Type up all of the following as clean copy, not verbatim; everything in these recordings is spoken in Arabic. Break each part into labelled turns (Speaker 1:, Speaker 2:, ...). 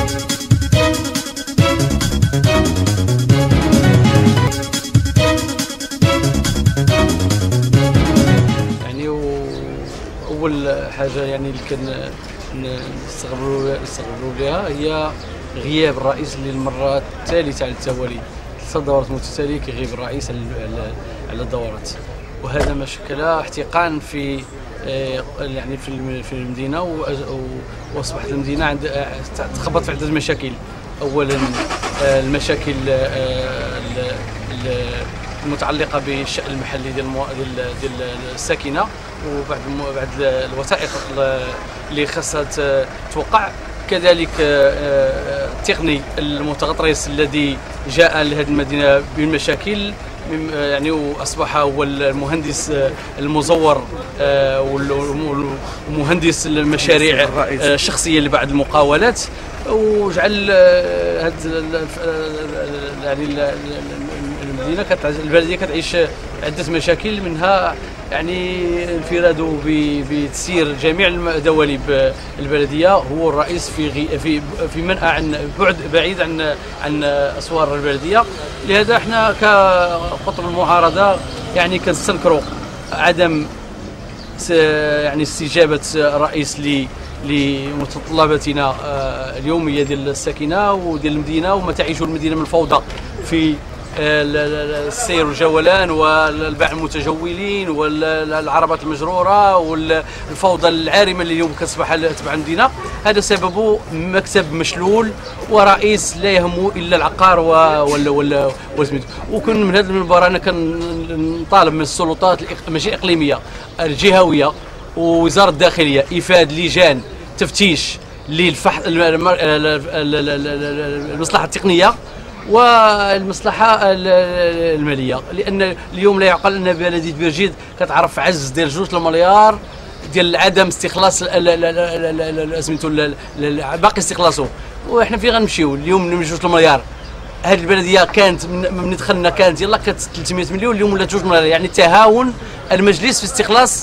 Speaker 1: اول حاجه يعني اللي نستغربوا لها هي غياب الرئيس للمره الثالثه على التوالي. 3 دورات متتاليه كيغيب الرئيس على الدورات، وهذا ما شكل احتقان في يعني في المدينه، واصبحت المدينه تخبط في عده مشاكل. اولا المشاكل المتعلقه بالشأن المحلي ديال الساكنه، وبعد الوثائق اللي خاصها توقع، كذلك التقني المتغطرس الذي جاء لهذه المدينه بالمشاكل، يعني واصبح هو المهندس المزور ومهندس المشاريع الشخصيه لبعض المقاولات، وجعل يعني البلديه كتعيش عده مشاكل، منها يعني انفراده بتسيير جميع دواليب البلديه. هو الرئيس في منأى عن بعيد عن اسوار البلديه. لهذا احنا كقطب المعارضه يعني كنستنكروا عدم يعني استجابه الرئيس لمتطلباتنا اليوميه ديال الساكنه وديال المدينه، وما تعيشه المدينه من الفوضى في السير والجولان والباع المتجولين والعربات المجروره والفوضى العارمه اللي اليوم كتصبح تبع المدينه. هذا سببه مكتب مشلول ورئيس لا يهمه الا العقار والسميتو. وكن من هذا المنبر انا كنطالب من السلطات ماشي اقليميه، الجهويه ووزاره الداخليه افاد لجان تفتيش للفحص المصلحه التقنيه والمصلحه الماليه، لان اليوم لا يعقل ان بلديه بيرجيد كتعرف عجز ديال 2 مليار ديال عدم استخلاص سميتو باقي استخلاصه، وحنا فين غنمشيو اليوم من 2 مليار؟ هذه البلديه كانت من دخلنا كانت يلاه كانت 300 مليون، اليوم ولا 2 مليار. يعني تهاون المجلس في استخلاص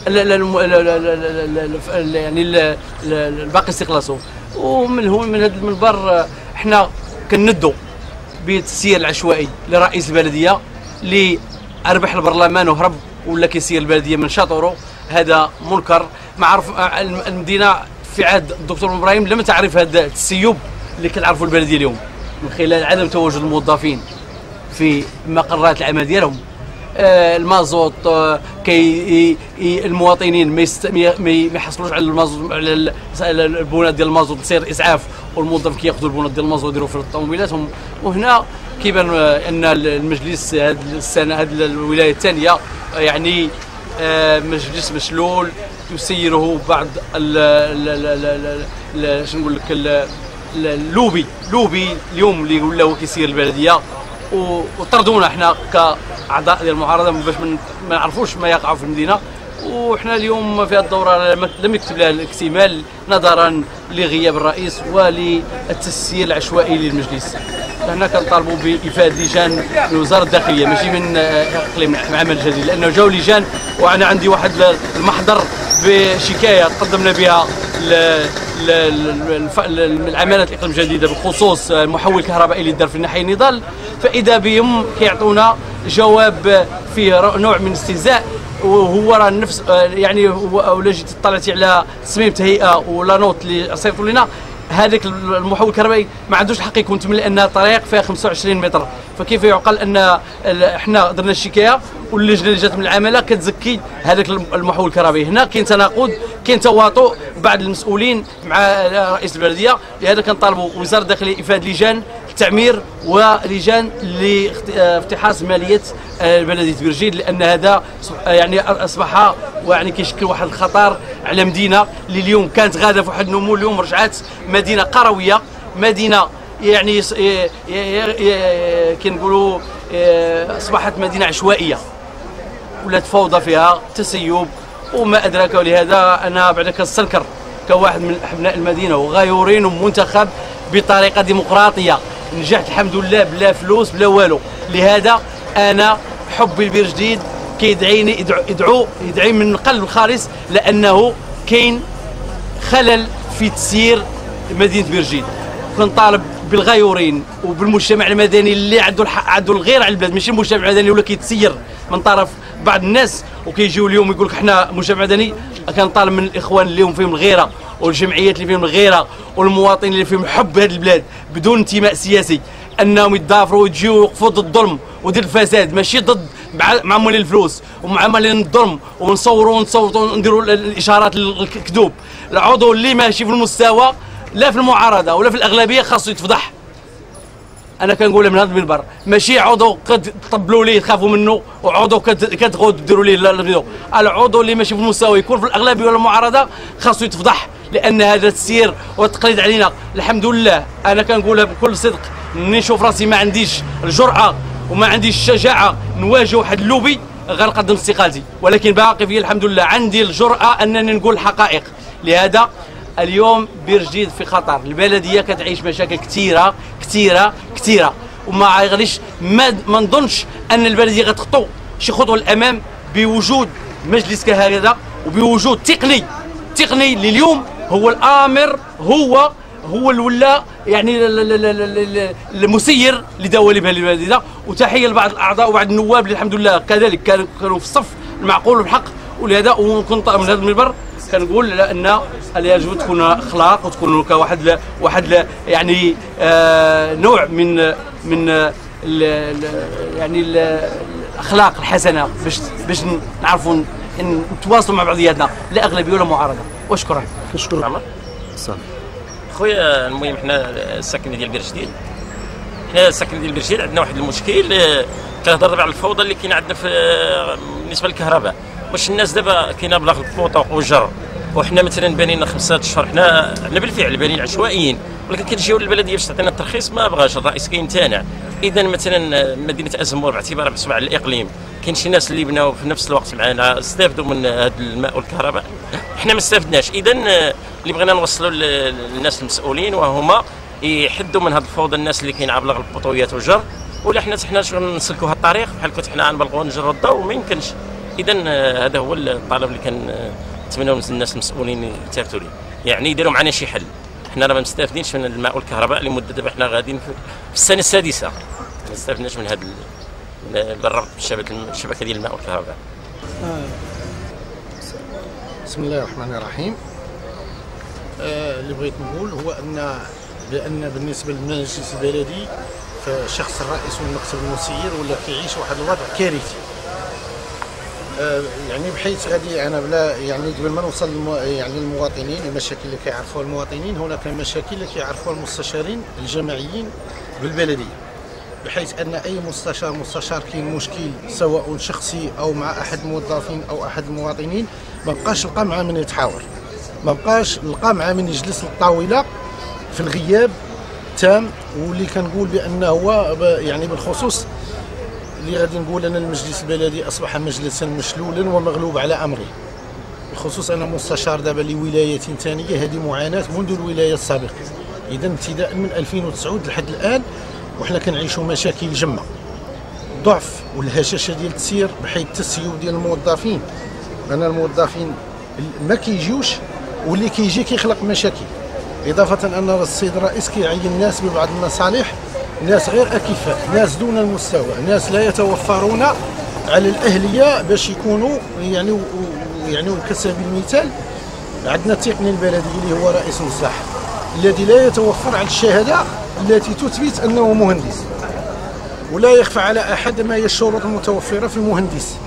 Speaker 1: يعني الباقي استخلاصه. ومن هذا المنبر احنا كندوا بالتسيير العشوائي لرئيس البلديه اللي اربح البرلمان وهرب ولا كيسير البلديه من شاطره. هذا منكر. معروف المدينه في عهد الدكتور ابراهيم لم تعرف هذا التسيب اللي كنعرفوا البلديه اليوم من خلال عدم تواجد الموظفين في مقرات العمل ديالهم. المازوت المواطنين ما يحصلوش على المازوت، على البونات ديال المازوت تصير اسعاف، والموظف كياخذوا البونات ديال المازوت يديروا في طوموبيلاتهم. وهنا كيبان ان المجلس هذه السنه هذه الولايه الثانيه يعني مجلس مشلول يسيره بعض شنو نقول لك اللوبي اليوم اللي ولاو كيسير البلديه، وطردونا احنا كاعضاء ديال المعارضه باش ما نعرفوش ما يقع في المدينه. وحنا اليوم في هذه الدوره لم يكتب لها الاكتمال نظرا لغياب الرئيس وللتسيير العشوائي للمجلس. حنا كنطالبوا بافاده لجان من وزاره الداخليه ماشي من اقليم عمل جديد، لانه جاوا لجان وانا عندي واحد المحضر بشكايه قدمنا بها العمالات الاقليم الجديده بخصوص المحول الكهربائي اللي دار في الناحيه النضال، فاذا بهم كيعطونا جواب فيه نوع من الاستهزاء. وهو راه نفس يعني ولا جيت طلعتي على تصميم تهيئه ولا نوت اللي صيفطوا لنا، هذاك المحول الكهربائي ما عندوش الحق يكون تم، لان طريق فيها 25 متر. فكيف يعقل ان احنا درنا الشكايه واللجنه اللي جات من العماله كتزكي هذاك المحول الكهربائي؟ هنا كاين تناقض، كاين تواطؤ بعض المسؤولين مع رئيس البلديه. لهذا كنطالبوا وزاره الداخليه افاد لجان التعمير ولجان لافتحاص ماليه بلديه بيرجيد، لان هذا يعني اصبح يعني كيشكل واحد الخطر على مدينه اللي اليوم كانت غاده في واحد النمو، اليوم رجعت مدينه قرويه، مدينه يعني كنقولوا اصبحت مدينه عشوائيه ولات فوضى فيها تسيب وما ادراك. ولهذا انا بعد كنستنكر كواحد من ابناء المدينه وغيورين ومنتخب بطريقه ديمقراطيه، نجحت الحمد لله بلا فلوس بلا والو. لهذا انا حبي لبير جديد كيدعيني يدعي من قلب الخالص، لانه كاين خلل في تسيير مدينه بير جديد. وكنطالب بالغيورين وبالمجتمع المدني اللي عنده الحق، عنده الغير على البلاد، ماشي المجتمع المدني ولا كيتسير من طرف بعض الناس وكيجيو اليوم يقول لك حنا مجتمع مدني. كنطالب من الاخوان اللي هم فيهم الغيره والجمعيات اللي فيهم الغيره والمواطنين اللي فيهم حب هذه البلاد بدون انتماء سياسي انهم يتضافروا ويجيو يوقفوا ضد الظلم وضد الفساد، ماشي ضد مع مولين الفلوس ومع مولين الظلم، ونصوروا ونديروا الاشارات الكذوب. العضو اللي ماشي في المستوى لا في المعارضه ولا في الاغلبيه خاصو يتفضح. انا كنقولها من هذا المنبر، ماشي عضو كتطبلوا ليه تخافوا منه وعضو كتغوا ديروا ليه الفيديو. العضو اللي ماشي في المستوى يكون في الاغلبيه ولا المعارضه خاصو يتفضح، لان هذا التسيير والتقليد علينا. الحمد لله انا كنقولها بكل صدق، مني نشوف راسي ما عنديش الجرأه وما عنديش الشجاعه نواجه واحد اللوبي غنقدم استقالتي، ولكن باقي فيا الحمد لله عندي الجرأه انني نقول الحقائق. لهذا اليوم بير جديد في خطر، البلديه كتعيش مشاكل كثيره كثيره كثيره، وما غاديش ما نظنش ان البلديه غتخطو شي خطوه للامام بوجود مجلس كهذا وبوجود تقني اللي اليوم هو الامر، هو ولا يعني المسير لدواليب هذه البلديه. وتحيه لبعض الاعضاء وبعض النواب اللي الحمد لله كذلك كانوا في الصف المعقول والحق. ولهذا وكنت من هذا المنبر كنقول ان يجب تكون اخلاق وتكون واحد يعني نوع من يعني الاخلاق الحسنه باش نعرفوا نتواصلوا مع بعضياتنا، لا اغلبيه ولا معارضه. واشكرا.
Speaker 2: شكرا.
Speaker 3: صافي خويا. المهم حنا الساكنه ديال بير جديد، حنا الساكنه ديال بير جديد عندنا واحد المشكل. كنهضر دابا على الفوضى اللي كاينه عندنا بالنسبه للكهرباء. واش الناس دابا كاينه بلاغ البوطه والجر، وحنا مثلا بانينا 5 اشهر، حنا بالفعل بانين عشوائيين، ولكن كنجيو للبلديه باش تعطينا الترخيص ما بغاش، الرئيس كيمتنع. اذا مثلا مدينه ازمور باعتبارها محسوبه على الاقليم، كاين شي ناس اللي بناو في نفس الوقت معنا استافدوا من هذا الماء والكهرباء، حنا ما استافدناش. اذا اللي بغينا نوصلوا للناس المسؤولين وهما يحدوا من هذه الفوضى، الناس اللي كاين عبر البطويات والجر، ولا حنا نسلكوا هذا الطريق بحال كنت حنا غنبلغوا نجروا الضوء وما يمكنش. اذا هذا هو الطلب اللي كنتمناو من الناس المسؤولين يلتفتوا ليه، يعني يديروا معنا شي حل. حنا راه ما مستافدينش من الماء والكهرباء لمده دابا حنا غاديين في السنه السادسه ما استافدناش من هذا بالربط بالشبكه ديال الماء والكهرباء.
Speaker 2: بسم الله الرحمن الرحيم. اللي بغيت نقول هو بان بالنسبه للمجلس البلدي فشخص الرئيس والمكتب المسير ولا كيعيش واحد الوضع كارثي. يعني بحيث هذه انا بلا يعني قبل ما نوصل يعني المواطنين، المشاكل اللي كيعرفوها المواطنين، هناك مشاكل اللي كيعرفوها المستشارين الجماعيين بالبلديه، بحيث ان اي مستشار كاين مشكل سواء شخصي او مع احد الموظفين او احد المواطنين، ما بقاش لقى معاه من يتحاور، ما بقاش لقى معاه من يجلس للطاوله في الغياب تام. واللي كنقول بانه هو يعني بالخصوص اللي غادي نقول ان المجلس البلدي اصبح مجلسا مشلولا ومغلوب على امره. بالخصوص انا مستشار دابا لولايه ثانيه، هذه معاناه منذ الولايه السابقه. اذا ابتداء من 2009 لحد الان وحنا كنعيشوا مشاكل جمه، ضعف والهشاشه ديال التسيير، بحيث التسيير ديال الموظفين، لان الموظفين ما كيجيوش واللي كيجي كيخلق مشاكل. اضافه ان السيد الرئيس كيعين ناس ببعض المصالح، ناس غير اكفاء، ناس دون المستوى، ناس لا يتوفرون على الاهليه باش يكونوا يعني وكسبيل المثال عندنا التقني البلدي اللي هو رئيس المصلحه الذي لا يتوفر على الشهاده التي تثبت انه مهندس، ولا يخفى على احد ما هي الشروط المتوفره في المهندس.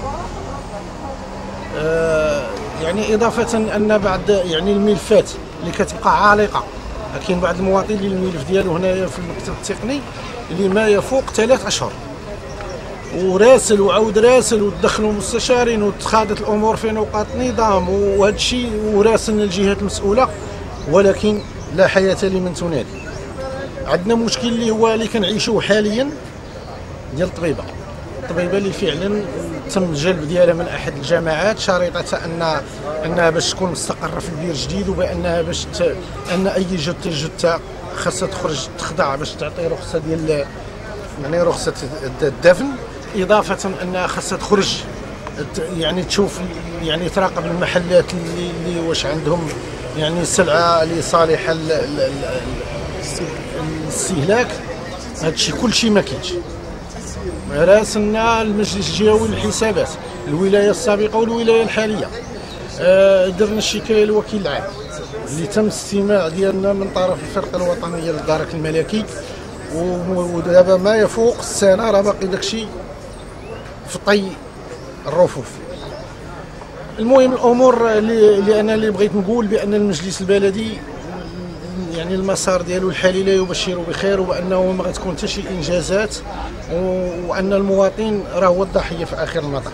Speaker 2: يعني اضافه ان بعض يعني الملفات اللي كتبقى عالقه، كاين بعض المواطنين اللي الملف ديالو هنايا في المكتب التقني اللي ما يفوق 3 اشهر، وراسل وعاود راسل ودخلوا مستشارين واتخاذت الامور في نقاط نظام وهذا الشيء، وراسلنا الجهات المسؤوله، ولكن لا حياه لمن تنادي. عندنا مشكل اللي هو اللي كنعيشوه حاليا ديال الطبيبه اللي فعلا تم الجلب ديالها من احد الجامعات شريطه انها باش تكون مستقره في البير جديد، وبانها باش ان اي جثه خاصها تخرج تخضع باش تعطي رخصه ديال يعني رخصه الدفن، اضافه انها خاصها تخرج يعني تشوف يعني تراقب المحلات اللي واش عندهم يعني السلعه اللي صالحه الاستهلاك هذا الشيء كل شيء ما كاينش. راسلنا المجلس الجهوي للحسابات، الولايه السابقه والولايه الحاليه، درنا الشكايه للوكيل العام اللي تم الاستماع ديالنا من طرف الفرقه الوطنيه للدرك الملكي، ودابا ما يفوق السنه راه باقي داكشي في طي الرفوف. المهم الامور اللي انا بغيت نقول بان المجلس البلدي يعني المسار ديالو الحالي لا يبشر بخير، وانه ما غتكون حتى شي انجازات، وان المواطن راه هو الضحيه في اخر المطاف.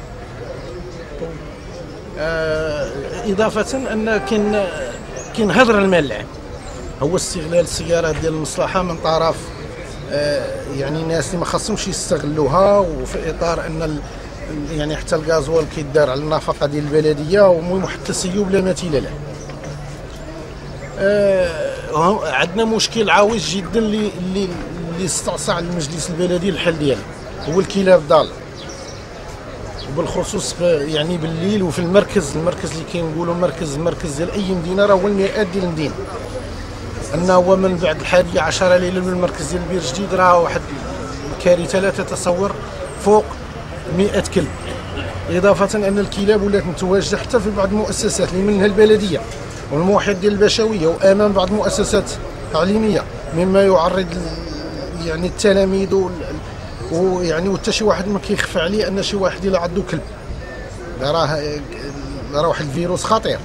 Speaker 2: اضافه ان كاين هدر المال العام، هو استغلال السيارات ديال المصلحه من طرف يعني الناس اللي ما خاصهمش يستغلوها، وفي اطار ان يعني حتى الغازوال كيدار على النفقه ديال البلديه، ومهم حتى السيوب لا مثيل له. عندنا مشكل عويص جدا اللي استعصى المجلس البلدي الحل ديالو، هو الكلاب الضاله، وبالخصوص يعني بالليل وفي المركز اللي كنقولوا المركز ديال اي مدينه راه هو المرآة ديال المدينه. انه من بعد 11 ليله من المركز ديال بير جديد راه واحد الكارثه لا تتصور، فوق 100 كلب، اضافه ان الكلاب ولات متواجده حتى في بعض المؤسسات اللي منها البلديه والموحد ديال البشويه وامام بعض المؤسسات التعليميه، مما يعرض يعني التلاميذ ويعني وحتى شي واحد ما كيخفى عليه ان شي واحد الا عنده كلب راه واحد الفيروس خطير.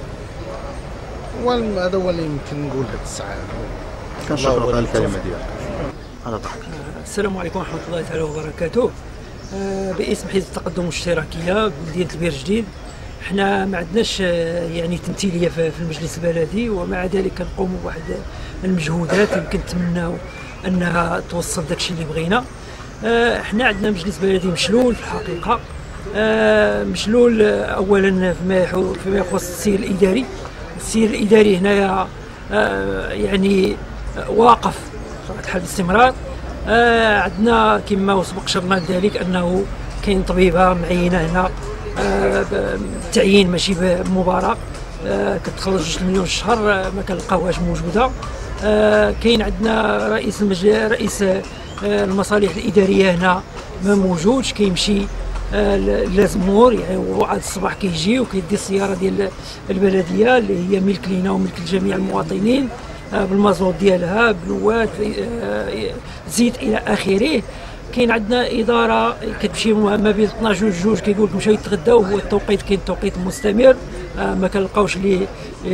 Speaker 2: وهذا هو اللي يمكن نقول هذه الساعه.
Speaker 4: كنشكرك على الكلمه ديالك.
Speaker 5: السلام عليكم ورحمه الله تعالى وبركاته. باسم حزب التقدم والاشتراكيه بمدينه البير جديد، حنا ما عندناش يعني تمثيليه في المجلس البلدي، ومع ذلك كنقوموا بواحد المجهودات يمكن نتمناو انها توصل داكشي اللي بغينا. حنا عندنا مجلس بلدي مشلول في الحقيقه، مشلول اولا فيما يخص السير الاداري. السير الاداري هنايا يعني واقف بطبيعة الحال باستمرار. عندنا كما سبق شرنا لذلك انه كاين طبيبه معينه هنا بالتعيين ماشي بمباراه، كتخلص 2 مليون في الشهر ما كنلقاوهاش موجوده. كاين عندنا رئيس المصالح الاداريه هنا ما موجودش، كيمشي لازمور يعني، وعاد الصباح كيجي وكيدي السياره ديال البلديه اللي هي ملك لينا وملك لجميع المواطنين بالمازوت ديالها بلوات زيت الى اخره. كاين عندنا اداره كتمشي ما بين 12 و 2 كيقول لك مشاو يتغداو، هو التوقيت كاين توقيت مستمر، ما كنلقاوش اللي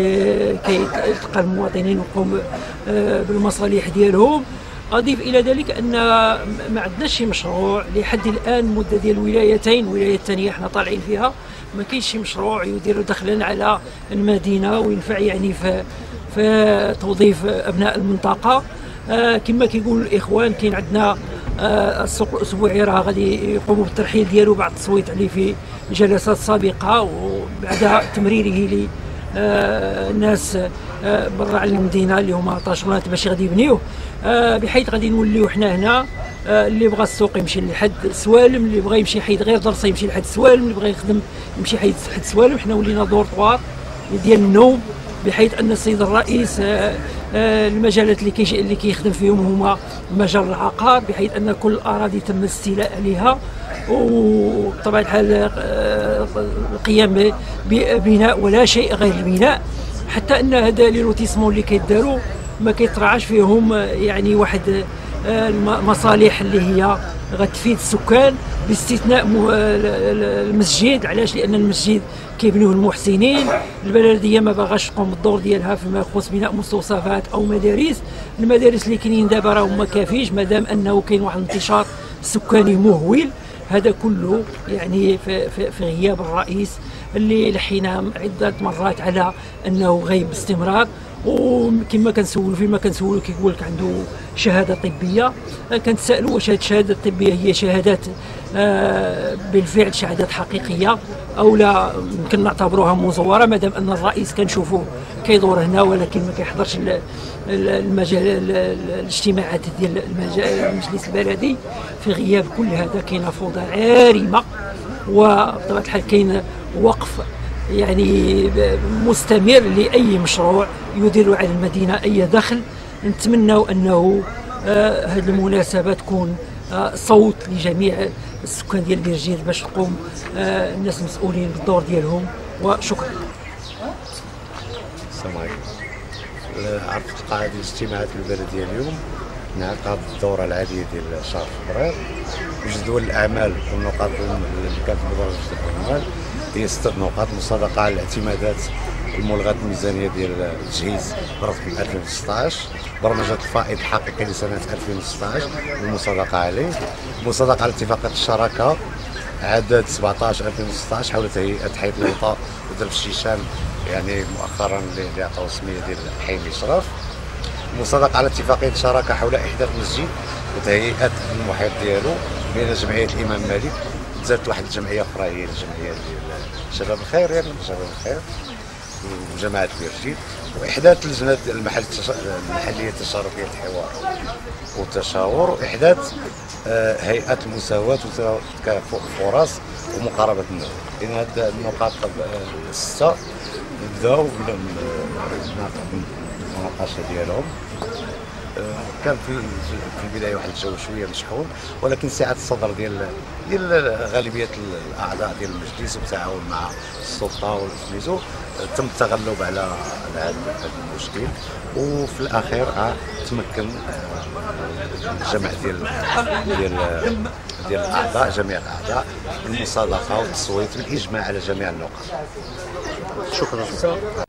Speaker 5: كيتلقى المواطنين ويقوم بالمصالح ديالهم. اضيف الى ذلك ان ما عندناش شي مشروع لحد الان، مده ديال الولايه الثانيه حنا طالعين فيها، ما كاينش شي مشروع يدير دخلا على المدينه وينفع يعني في توظيف ابناء المنطقه. كما كيقول الاخوان كاين عندنا السوق الاسبوعي راه غادي يقوموا بالترحيل ديالو بعد التصويت عليه في جلسات سابقه، وبعد تمريره للناس برا على المدينه اللي هما طاشونات باش غادي يبنيوه، بحيث غادي نوليو حنا هنا اللي بغى السوق يمشي لحد سوالم، اللي بغى يمشي حيد غير درسه يمشي لحد سوالم، اللي بغى يخدم يمشي حيد سوالم. حنا ولينا دورطوار ديال النوم، بحيث ان السيد الرئيس المجالات اللي كيخدم فيهم هما مجال العقار، بحيث ان كل الاراضي تم الاستيلاء عليها، وبطبيعه الحال القيام ببناء ولا شيء غير البناء، حتى ان هذا لي لوتيسمون اللي كيداروا ما كيطرعش فيهم يعني واحد المصالح اللي هي غتفيد السكان، باستثناء المسجد. علاش؟ لان المسجد كيبنيوه المحسنين، البلديه ما باغاش تقوم بالدور ديالها فيما يخص بناء مستوصفات او مدارس. المدارس اللي كاينين دابا راهم ما كافيش، مادام انه كاين واحد الانتشار سكاني مهول. هذا كله يعني في غياب الرئيس اللي لحينا عده مرات على انه غايب باستمرار. وكما كنسولوا فيما كنسولوا كيقول لك عنده شهاده طبيه، كنتسالوا واش هذه الشهاده الطبيه هي شهادات بالفعل شهادات حقيقيه او لا، يمكن نعتبروها مزوره، مادام ان الرئيس كنشوفوه كيدور هنا ولكن ما كيحضرش المجال الاجتماعات ديال المجلس البلدي. في غياب كل هذا كاينه فوضى عارمه، وبطبيعه الحال كاين وقف يعني مستمر لاي مشروع يدير على المدينه اي دخل. نتمنوا انه هذه المناسبه تكون صوت لجميع السكان ديال بير جديد باش تقوم الناس المسؤولين بالدور ديالهم. وشكرا.
Speaker 6: السلام عليكم. عرفت قاعة الاجتماعات البلدية اليوم انعقاد الدورة العادية ديال شهر فبراير، وجدول الأعمال والنقاط اللي كانت مدرجة الأعمال هي 6 نقاط: مصادقة على الاعتمادات الملغاة الميزانية ديال التجهيز برقم 2016، برمجة الفائض الحقيقي لسنة 2016 والمصادقة عليه، مصادقة على اتفاقية الشراكة عدد 17/2016 حول تهيئة حي الوطا ودرب الشيشان، يعني مؤخرا اللي عطاو السميه ديال حي الاشراف، مصادقة على اتفاقية شراكة حول إحداث مسجد وتهيئة المحيط ديالو بين جمعية الإمام مالك، زادت واحد الجمعية أخرى هي الجمعية ديال شباب الخير، يعني شباب الخير وجماعة بير جديد، وإحداث اللجنة المحلية التشاركية للحوار والتشاور، وإحداث هيئة المساواة وتكافؤ الفرص ومقاربة النوع. إن هاد النقاط 6 نبداو المناقشه ديالهم. كان في البدايه واحد الجو شويه مشحون، ولكن سعه الصدر ديال غالبيه الاعضاء ديال المجلس وبالتعاون مع السلطه والسميتو تم التغلب على هذا المشكل، وفي الاخير تمكن الجمع ديال الاعضاء، جميع الاعضاء، المصادقه والتصويت والاجماع على جميع النقاط.
Speaker 4: شكرا.